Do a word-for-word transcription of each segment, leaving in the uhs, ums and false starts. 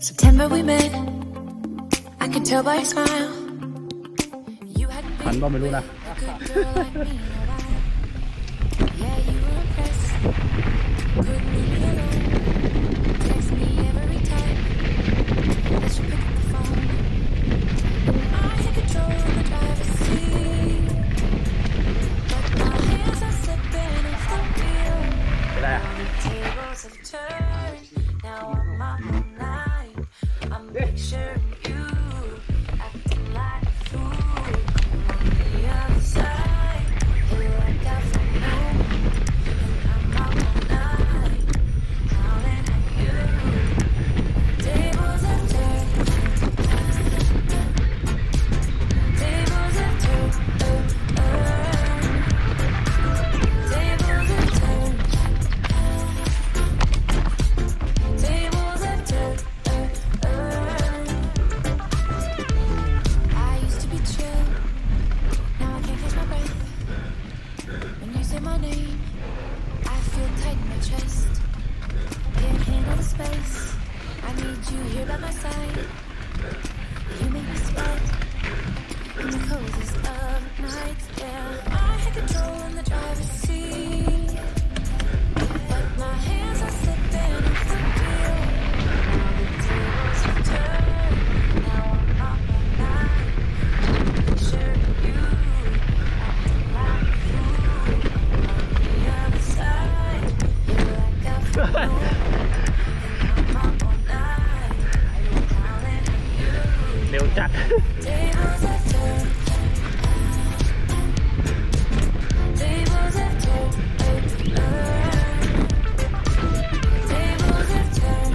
September we met. I could tell by your smile. You had หันบ่ไม่รู้นะ Yeah, you were impressed. Couldn't leave me alone. Text me every time that you pick up the phone. I had control of the driver's seat, but my hands are slipping off the wheel. The tables have turned. Now I'm up all night. I'm picturing you acting like a fool. On the other side, you like a fool. And I'm up all night, howling at you. Tables have turned. Tables have turned. Tables have turned. Tables have turned. I used to be chill. Now I can't catch my breath. When you say my name, I feel tight in my chest. Can't handle the space. I need you here by my side. You make me sweat in the coziest of nights. Yeah, I had control in the driver's seat, but my hands are slipping off the wheel. Now the tables have turned. Now I'm up all night. Picture you acting like a fool. On the other side, you're like a fool. And I'm up all night, howling at you. เร็วจัด Tables have turned. Tables have turned. Tables have turned.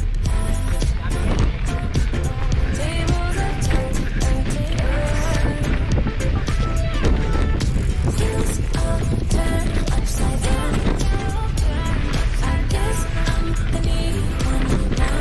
Tables have turned. Wheels all turn upside down. I guess I'm the needy one now.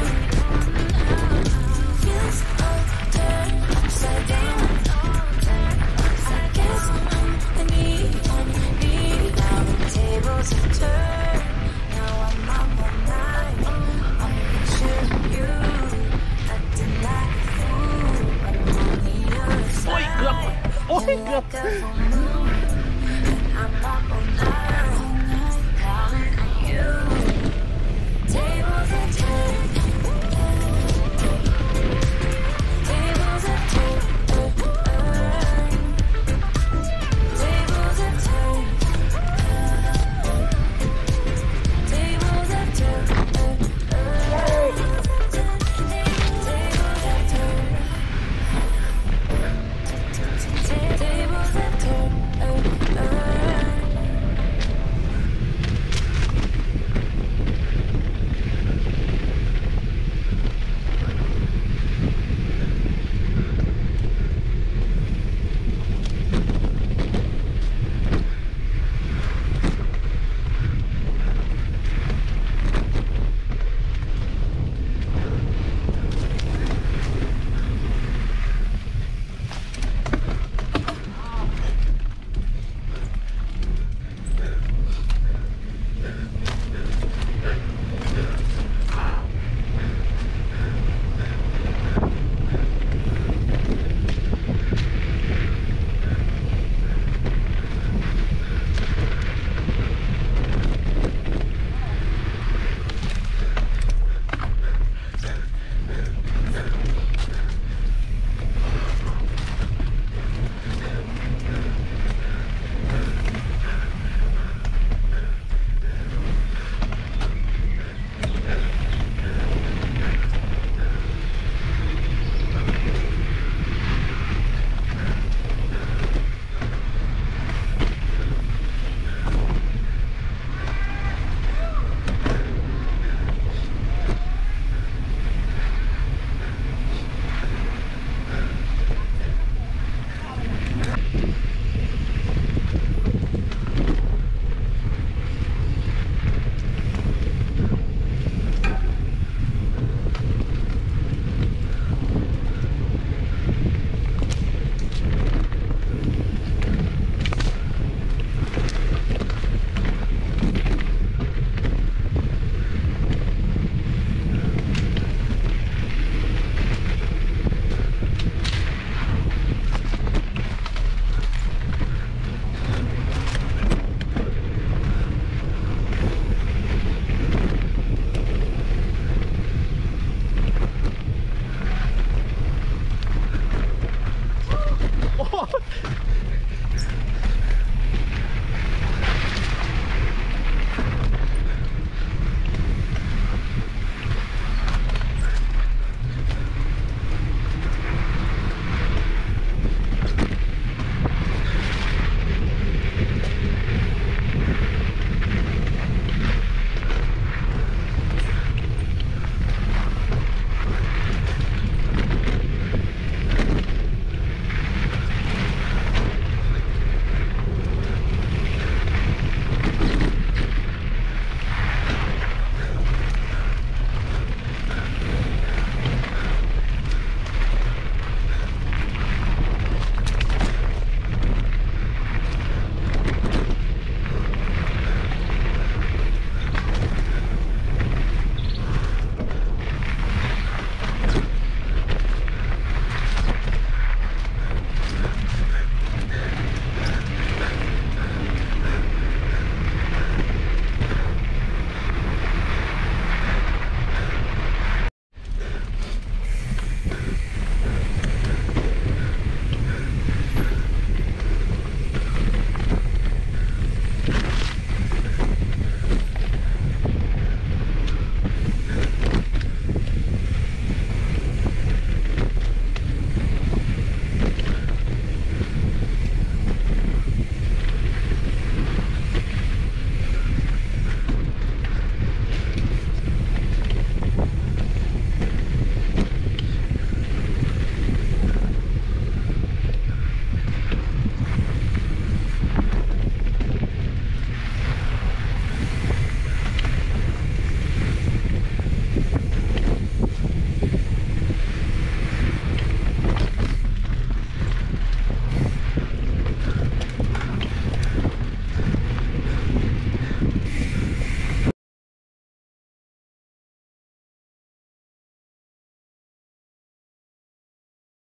Wheels all turn upside down. I guess I'm the needy one, needy now. The tables have turned. Now I'm up all night. I'm picturing you acting like a fool. I'm on the other side. โอ้ยเกือบโอ้ยเกือบ Like a full moon. And I'm up all night.